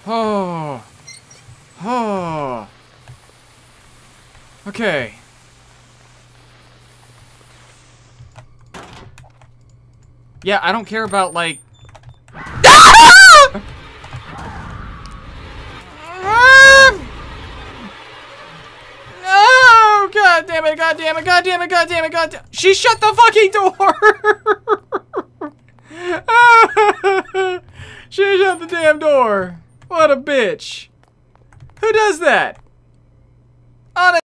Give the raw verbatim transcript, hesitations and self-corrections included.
Oh. Oh. Okay. Yeah, I don't care about, like... Oh, god damn it, god damn it, god damn it, god damn it, god damn it. She shut the fucking door! She shut the damn door. What a bitch. Who does that?